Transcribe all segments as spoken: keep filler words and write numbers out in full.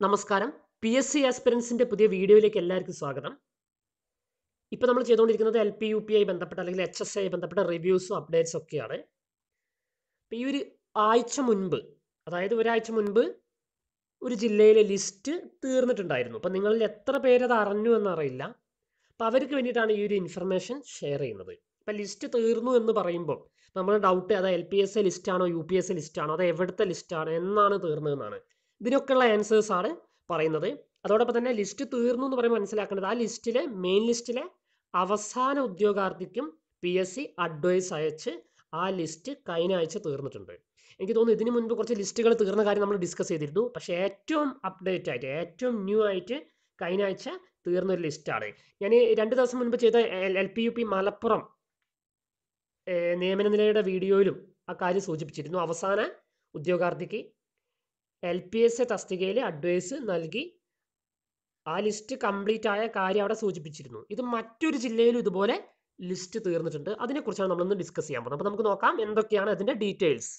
നമസ്കാരം. P S C ആസ്പിറൻസിൻ്റെ പുതിയ വീഡിയോയിലേക്ക് എല്ലാവർക്കും സ്വാഗതം. ഇപ്പോൾ നമ്മൾ ചെയ്തുകൊണ്ടിരിക്കുന്നത് എൽ പി യു പി ആയി ബന്ധപ്പെട്ട അല്ലെങ്കിൽ എച്ച് എസ് ആയി ബന്ധപ്പെട്ട റിവ്യൂസും അപ്ഡേറ്റ്സും ഒക്കെയാണ്. അപ്പോൾ ഈ ഒരു ആഴ്ച മുൻപ്, അതായത് ഒരാഴ്ച മുൻപ് ഒരു ജില്ലയിലെ ലിസ്റ്റ് തീർന്നിട്ടുണ്ടായിരുന്നു. അപ്പോൾ നിങ്ങളിൽ എത്ര പേരത് അറിഞ്ഞു എന്നറിയില്ല. അപ്പോൾ അവർക്ക് വേണ്ടിയിട്ടാണ് ഈ ഒരു ഇൻഫർമേഷൻ ഷെയർ ചെയ്യുന്നത്. അപ്പോൾ ലിസ്റ്റ് തീർന്നു എന്ന് പറയുമ്പോൾ നമ്മൾ ഡൗട്ട് അത് എൽ പി എസ് എ ലിസ്റ്റാണോ യു പി എസ് എ ലിസ്റ്റാണോ അത് എവിടുത്തെ ലിസ്റ്റാണ് എന്നാണ് തീർന്നതെന്നാണ്. ഇതിനൊക്കെയുള്ള ആൻസേഴ്സ് ആണ് പറയുന്നത്. അതോടൊപ്പം തന്നെ ലിസ്റ്റ് തീർന്നു എന്ന് പറയുമ്പോൾ മനസ്സിലാക്കേണ്ടത് ആ ലിസ്റ്റിലെ മെയിൻ ലിസ്റ്റിലെ അവസാന ഉദ്യോഗാർത്ഥിക്കും പി എസ് സി അഡ്വൈസ് അയച്ച് ആ ലിസ്റ്റ് കഴിഞ്ഞ ആഴ്ച തീർന്നിട്ടുണ്ട്. എനിക്ക് തോന്നുന്നു ഇതിന് മുൻപ് കുറച്ച് ലിസ്റ്റുകൾ തീർന്ന കാര്യം നമ്മൾ ഡിസ്കസ് ചെയ്തിരുന്നു. പക്ഷേ ഏറ്റവും അപ്ഡേറ്റ് ആയിട്ട് ഏറ്റവും ന്യൂ ആയിട്ട് കഴിഞ്ഞ ആഴ്ച തീർന്നൊരു ലിസ്റ്റാണ്. ഞാൻ രണ്ട് ദിവസം മുൻപ് ചെയ്ത L P U P Malappuram നിയമന നിലയുടെ വീഡിയോയിലും ആ കാര്യം സൂചിപ്പിച്ചിരുന്നു. അവസാന ഉദ്യോഗാർത്ഥിക്ക് എൽ പി എസ് എ തസ്തികയിൽ അഡ്വൈസ് നൽകി ആ ലിസ്റ്റ് കംപ്ലീറ്റ് ആയ കാര്യം അവിടെ സൂചിപ്പിച്ചിരുന്നു. ഇത് മറ്റൊരു ജില്ലയിലും ഇതുപോലെ ലിസ്റ്റ് തീർന്നിട്ടുണ്ട്. അതിനെക്കുറിച്ചാണ് നമ്മളൊന്ന് ഡിസ്കസ് ചെയ്യാൻ പോകുന്നത്. അപ്പോൾ നമുക്ക് നോക്കാം എന്തൊക്കെയാണ് അതിൻ്റെ ഡീറ്റെയിൽസ്.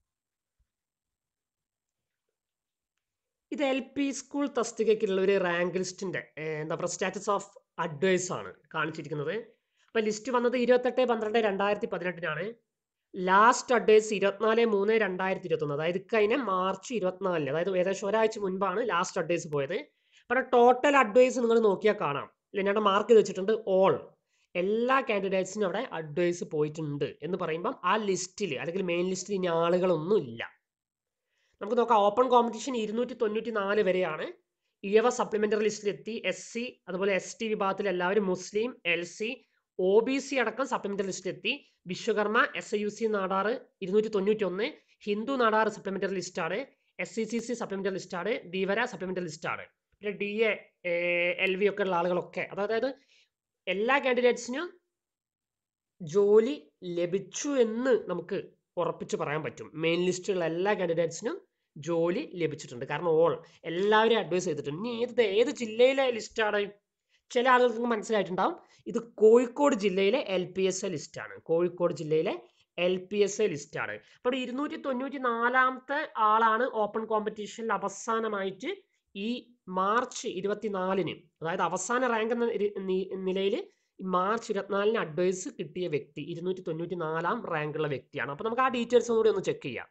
ഇത് എൽ പി സ്കൂൾ തസ്തികയ്ക്കുള്ള ഒരു റാങ്ക് ലിസ്റ്റിൻ്റെ എന്താ പറയുക സ്റ്റാറ്റസ് ഓഫ് അഡ്വൈസ് ആണ് കാണിച്ചിരിക്കുന്നത്. അപ്പോൾ ലിസ്റ്റ് വന്നത് ഇരുപത്തെട്ട് പന്ത്രണ്ട് രണ്ടായിരത്തി പതിനെട്ടിനാണ്. ലാസ്റ്റ് അഡ്വൈസ് ഇരുപത്തിനാല് മൂന്ന് രണ്ടായിരത്തി ഇരുപത്തൊന്ന്, അതായത് കഴിഞ്ഞ മാർച്ച് ഇരുപത്തിനാലിന്, അതായത് ഏകദേശം ഒരാഴ്ച മുൻപാണ് ലാസ്റ്റ് അഡ്വൈസ് പോയത്. അപ്പോൾ ടോട്ടൽ അഡ്വൈസ് നിങ്ങൾ നോക്കിയാൽ കാണാം. ഇല്ല, ഞാൻ മാർക്ക് ചെയ്ത് വെച്ചിട്ടുണ്ട് ഓൾ, എല്ലാ കാൻഡിഡേറ്റ്സിനും അവിടെ അഡ്വൈസ് പോയിട്ടുണ്ട് എന്ന് പറയുമ്പം ആ ലിസ്റ്റിൽ അല്ലെങ്കിൽ മെയിൻ ലിസ്റ്റിൽ ഇനി ആളുകളൊന്നും ഇല്ല. നമുക്ക് നോക്കാം. ഓപ്പൺ കോമ്പറ്റീഷൻ ഇരുന്നൂറ്റി തൊണ്ണൂറ്റി നാല് വരെയാണ്. ഇഴവ സപ്ലിമെന്ററി ലിസ്റ്റിലെത്തി. എസ് സി അതുപോലെ എസ് ടി വിഭാഗത്തിൽ എല്ലാവരും, മുസ്ലിം, L C, O B C അടക്കം സപ്ലിമെന്ററി ലിസ്റ്റിലെത്തി. Vishwakarma, S I U C Nadar ഇരുന്നൂറ്റി തൊണ്ണൂറ്റി ഒന്ന്, ഹിന്ദു നാടാറ് സപ്ലിമെന്ററി ലിസ്റ്റാണ്, S C C C supplementary ലിസ്റ്റാണ്, ധീവര സപ്ലിമെന്ററി ലിസ്റ്റാണ്. പിന്നെ ഡി എ എൽ വി ഒക്കെ ഉള്ള ആളുകളൊക്കെ, അതായത് എല്ലാ കാൻഡിഡേറ്റ്സിനും ജോലി ലഭിച്ചു എന്ന് നമുക്ക് ഉറപ്പിച്ച് പറയാൻ പറ്റും. മെയിൻ ലിസ്റ്റിലുള്ള എല്ലാ കാൻഡിഡേറ്റ്സിനും ജോലി ലഭിച്ചിട്ടുണ്ട്. കാരണം ഓൾ എല്ലാവരും അഡ്വൈസ് ചെയ്തിട്ടുണ്ട്. ഇനി ഏത് ഏത് ജില്ലയിലെ ലിസ്റ്റാണ്? ചില ആളുകൾക്ക് മനസ്സിലായിട്ടുണ്ടാവും, ഇത് കോഴിക്കോട് ജില്ലയിലെ എൽ പി എസ് എ ലിസ്റ്റാണ്. കോഴിക്കോട് ജില്ലയിലെ എൽ പി എസ് എ ലിസ്റ്റാണ്. അപ്പോൾ ഇരുന്നൂറ്റി തൊണ്ണൂറ്റി നാലാമത്തെ ആളാണ് ഓപ്പൺ കോമ്പറ്റീഷനിൽ അവസാനമായിട്ട് ഈ മാർച്ച് ഇരുപത്തിനാലിന്, അതായത് അവസാന റാങ്ക് എന്ന നിലയിൽ മാർച്ച് ഇരുപത്തിനാലിന് അഡ്വൈസ് കിട്ടിയ വ്യക്തി ഇരുന്നൂറ്റി തൊണ്ണൂറ്റി നാലാം റാങ്കുള്ള വ്യക്തിയാണ്. അപ്പോൾ നമുക്ക് ആ ഡീറ്റെയിൽസ് കൂടി ഒന്ന് ചെക്ക് ചെയ്യാം.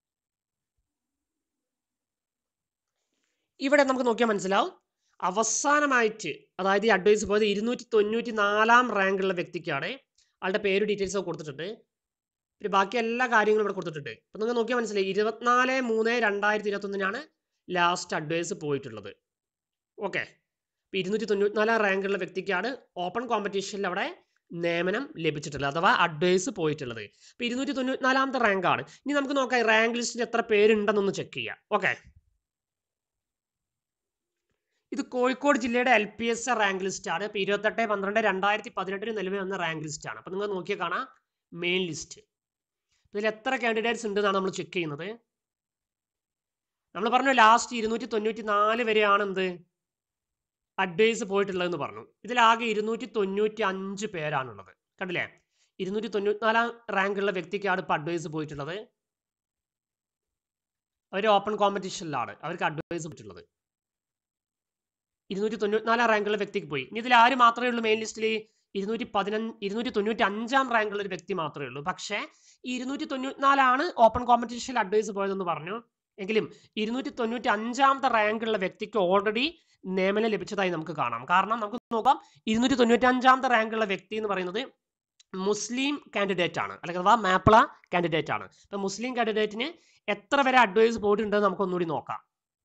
ഇവിടെ നമുക്ക് നോക്കിയാൽ മനസ്സിലാവും, അവസാനമായിട്ട് അതായത് ഈ അഡ്വൈസ് പോയത് ഇരുന്നൂറ്റി തൊണ്ണൂറ്റി നാലാം റാങ്കുള്ള വ്യക്തിക്കാണ്. ആളുടെ പേര് ഡീറ്റെയിൽസ് ഒക്കെ കൊടുത്തിട്ടുണ്ട്. പിന്നെ ബാക്കി എല്ലാ കാര്യങ്ങളും ഇവിടെ കൊടുത്തിട്ടുണ്ട്. അപ്പം നിങ്ങൾക്ക് നോക്കിയാൽ മനസ്സിലായി, ഇരുപത്തിനാല് മൂന്ന് രണ്ടായിരത്തി ഇരുപത്തൊന്നിനാണ് ലാസ്റ്റ് അഡ്വൈസ് പോയിട്ടുള്ളത്. ഓക്കെ, ഇപ്പം ഇരുന്നൂറ്റി തൊണ്ണൂറ്റി നാലാം റാങ്കുള്ള വ്യക്തിക്കാണ് ഓപ്പൺ കോമ്പറ്റീഷനിൽ അവിടെ നിയമനം ലഭിച്ചിട്ടുള്ളത്, അഥവാ അഡ്വൈസ് പോയിട്ടുള്ളത്. ഇപ്പം ഇരുന്നൂറ്റി തൊണ്ണൂറ്റി നാലാമത്തെ റാങ്കാണ്. ഇനി നമുക്ക് നോക്കാം റാങ്ക് ലിസ്റ്റിൽ എത്ര പേരുണ്ടെന്നൊന്ന് ചെക്ക് ചെയ്യാം. ഓക്കെ, ഇത് കോഴിക്കോട് ജില്ലയുടെ L P S rank list ആണ്. ഇപ്പം ഇരുപത്തെട്ട് പന്ത്രണ്ട് രണ്ടായിരത്തി പതിനെട്ടിന് നിലവിൽ വന്ന റാങ്ക് ലിസ്റ്റ് ആണ്. അപ്പം നിങ്ങൾ നോക്കിയാൽ കാണാം മെയിൻ ലിസ്റ്റ്. ഇതിൽ എത്ര കാൻഡിഡേറ്റ്സ് ഉണ്ടെന്നാണ് നമ്മൾ ചെക്ക് ചെയ്യുന്നത്. നമ്മൾ പറഞ്ഞു ലാസ്റ്റ് ഇരുന്നൂറ്റി തൊണ്ണൂറ്റി നാല് വരെയാണ് എന്ത് അഡ്വൈസ് പോയിട്ടുള്ളതെന്ന് പറഞ്ഞു. ഇതിലാകെ ഇരുന്നൂറ്റി തൊണ്ണൂറ്റി അഞ്ച് പേരാണുള്ളത്. കണ്ടില്ലേ, ഇരുന്നൂറ്റി തൊണ്ണൂറ്റി നാലാം റാങ്കുള്ള വ്യക്തിക്കാണ് ഇപ്പം അഡ്വൈസ് പോയിട്ടുള്ളത്. അവർ ഓപ്പൺ കോമ്പറ്റീഷനിലാണ്, അവർക്ക് അഡ്വൈസ് പോയിട്ടുള്ളത്. ഇരുന്നൂറ്റി തൊണ്ണൂറ്റി നാലാം റാങ്കുള്ള വ്യക്തിക്ക് പോയി. ഇനി ഇതിൽ ആര് മാത്രമേ ഉള്ളൂ മെയിൻ ലിസ്റ്റിൽ? ഇരുന്നൂറ്റി പതിനഞ്ച് ഇരുന്നൂറ്റി തൊണ്ണൂറ്റി അഞ്ചാം റാങ്കുള്ള ഒരു വ്യക്തി മാത്രമേ ഉള്ളൂ. പക്ഷേ ഈ ഇരുന്നൂറ്റി തൊണ്ണൂറ്റി നാലാണ് ഓപ്പൺ കോമ്പറ്റീഷനിൽ അഡ്വൈസ് പോയതെന്ന് പറഞ്ഞു. എങ്കിലും ഇരുന്നൂറ്റി തൊണ്ണൂറ്റി അഞ്ചാമത്തെ റാങ്കുള്ള വ്യക്തിക്ക് ഓൾറെഡി നിയമനം ലഭിച്ചതായി നമുക്ക് കാണാം. കാരണം നമുക്ക് നോക്കാം, ഇരുന്നൂറ്റി തൊണ്ണൂറ്റി അഞ്ചാമത്തെ റാങ്കുള്ള വ്യക്തി എന്ന് പറയുന്നത് മുസ്ലിം കാൻഡിഡേറ്റ് ആണ്, അല്ലെങ്കിൽ അഥവാ മാപ്പിള കാൻഡിഡേറ്റ് ആണ്. അപ്പം മുസ്ലിം കാൻഡിഡേറ്റിന് എത്ര വരെ അഡ്വൈസ് പോയിട്ടുണ്ടെന്ന് നമുക്ക് ഒന്നുകൂടി നോക്കാം.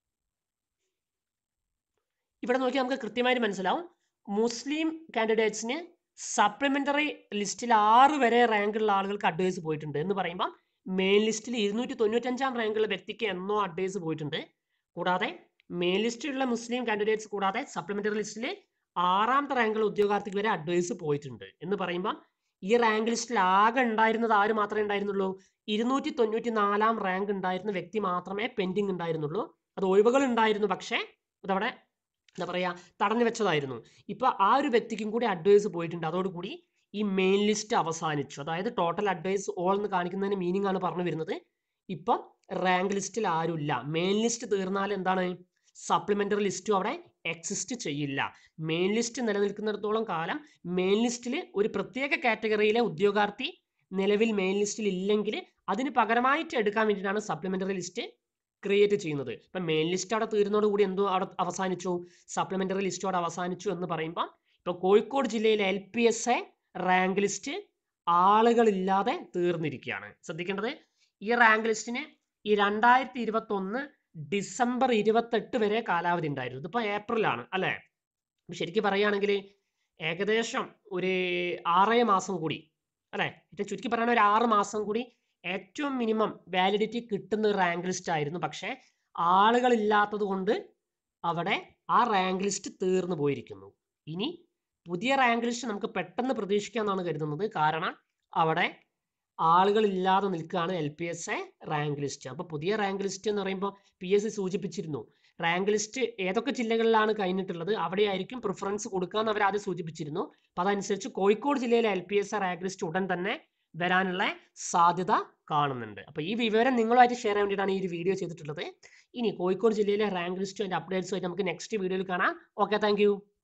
ഇവിടെ നോക്കി നമുക്ക് കൃത്യമായിട്ട് മനസ്സിലാവും, മുസ്ലിം കാൻഡിഡേറ്റ്സിന് സപ്ലിമെന്ററി ലിസ്റ്റിൽ ആറ് വരെ റാങ്കുള്ള ആളുകൾക്ക് അഡ്വൈസ് പോയിട്ടുണ്ട് എന്ന് പറയുമ്പോൾ മെയിൻ ലിസ്റ്റിൽ ഇരുന്നൂറ്റി തൊണ്ണൂറ്റഞ്ചാം റാങ്കുള്ള വ്യക്തിക്ക് എന്നോ അഡ്വൈസ് പോയിട്ടുണ്ട്. കൂടാതെ മെയിൻ ലിസ്റ്റിലുള്ള മുസ്ലിം കാൻഡിഡേറ്റ്സ് കൂടാതെ സപ്ലിമെന്ററി ലിസ്റ്റിൽ ആറാമത്തെ റാങ്കുള്ള ഉദ്യോഗാർത്ഥിക്ക് വരെ അഡ്വൈസ് പോയിട്ടുണ്ട് എന്ന് പറയുമ്പോൾ ഈ റാങ്ക് ലിസ്റ്റിൽ ആകെ ഉണ്ടായിരുന്നത് ആര് മാത്രമേ ഉണ്ടായിരുന്നുള്ളൂ? ഇരുന്നൂറ്റി തൊണ്ണൂറ്റി നാലാം റാങ്ക് ഉണ്ടായിരുന്ന വ്യക്തി മാത്രമേ പെൻഡിങ് ഉണ്ടായിരുന്നുള്ളൂ. അത് ഒഴിവുകൾ ഉണ്ടായിരുന്നു, പക്ഷേ അതവിടെ എന്താ പറയുക തടഞ്ഞു വെച്ചതായിരുന്നു. ഇപ്പോൾ ആ ഒരു വ്യക്തിക്കും കൂടി അഡ്വൈസ് പോയിട്ടുണ്ട്. അതോടുകൂടി ഈ മെയിൻ ലിസ്റ്റ് അവസാനിച്ചു. അതായത് ടോട്ടൽ അഡ്വൈസ് ഓൾ എന്ന് കാണിക്കുന്നതിന് മീനിങ് ആണ് പറഞ്ഞു വരുന്നത്. ഇപ്പം റാങ്ക് ലിസ്റ്റിൽ ആരുമില്ല. മെയിൻ ലിസ്റ്റ് തീർന്നാൽ എന്താണ്, സപ്ലിമെൻ്ററി ലിസ്റ്റും അവിടെ എക്സിസ്റ്റ് ചെയ്യില്ല. മെയിൻ ലിസ്റ്റ് നിലനിൽക്കുന്നിടത്തോളം കാലം മെയിൻ ലിസ്റ്റിൽ ഒരു പ്രത്യേക കാറ്റഗറിയിലെ ഉദ്യോഗാർത്ഥി നിലവിൽ മെയിൻ ലിസ്റ്റിൽ ഇല്ലെങ്കിൽ അതിന് പകരമായിട്ട് എടുക്കാൻ വേണ്ടിയിട്ടാണ് സപ്ലിമെൻ്ററി ലിസ്റ്റ് ക്രിയേറ്റ് ചെയ്യുന്നത്. ഇപ്പം മെയിൻ ലിസ്റ്റ് അവിടെ തീരുന്നതോടുകൂടി എന്തോ അവിടെ അവസാനിച്ചു, സപ്ലിമെൻ്ററി ലിസ്റ്റ് അവിടെ അവസാനിച്ചു എന്ന് പറയുമ്പോൾ ഇപ്പോൾ കോഴിക്കോട് ജില്ലയിലെ L P S A rank list ആളുകളില്ലാതെ തീർന്നിരിക്കുകയാണ്. ശ്രദ്ധിക്കേണ്ടത്, ഈ റാങ്ക് ലിസ്റ്റിന് ഈ രണ്ടായിരത്തി ഇരുപത്തി ഒന്ന് ഡിസംബർ ഇരുപത്തെട്ട് വരെ കാലാവധി ഉണ്ടായിരുന്നു. ഇതിപ്പോൾ ഏപ്രിലാണ് അല്ലേ? ശരിക്കും പറയുകയാണെങ്കിൽ ഏകദേശം ഒരു ആറേ മാസം കൂടി അല്ലേ, ഏറ്റവും ചുരുക്കി പറയുന്ന ഒരു ആറ് മാസം കൂടി ഏറ്റവും മിനിമം വാലിഡിറ്റി കിട്ടുന്ന ഒരു റാങ്ക് ലിസ്റ്റ് ആയിരുന്നു. പക്ഷേ ആളുകളില്ലാത്തത് കൊണ്ട് അവിടെ ആ റാങ്ക് ലിസ്റ്റ് തീർന്നു പോയിരിക്കുന്നു. ഇനി പുതിയ റാങ്ക് ലിസ്റ്റ് നമുക്ക് പെട്ടെന്ന് പ്രതീക്ഷിക്കാമെന്നാണ് കരുതുന്നത്. കാരണം അവിടെ ആളുകളില്ലാതെ നിൽക്കുകയാണ് L P S A rank list. അപ്പോൾ പുതിയ റാങ്ക് ലിസ്റ്റ് എന്ന് പറയുമ്പോൾ പി എസ് സി സൂചിപ്പിച്ചിരുന്നു റാങ്ക് ലിസ്റ്റ് ഏതൊക്കെ ജില്ലകളിലാണ് കഴിഞ്ഞിട്ടുള്ളത് അവിടെയായിരിക്കും പ്രിഫറൻസ് കൊടുക്കാമെന്ന് അവർ ആദ്യം സൂചിപ്പിച്ചിരുന്നു. അപ്പോൾ അതനുസരിച്ച് കോഴിക്കോട് ജില്ലയിലെ L P S A rank list ഉടൻ തന്നെ വരാനുള്ള സാധ്യത കാണുന്നുണ്ട്. അപ്പോൾ ഈ വിവരം നിങ്ങളുമായിട്ട് ഷെയർ ചെയ്യാൻ വേണ്ടിയിട്ടാണ് ഈ ഒരു വീഡിയോ ചെയ്തിട്ടുള്ളത്. ഇനി കോഴിക്കോട് ജില്ലയിലെ റാങ്ക് ലിസ്റ്റും അതിൻ്റെ അപ്ഡേറ്റ്സും ആയിട്ട് നമുക്ക് നെക്സ്റ്റ് വീഡിയോയിൽ കാണാം. Okay, thank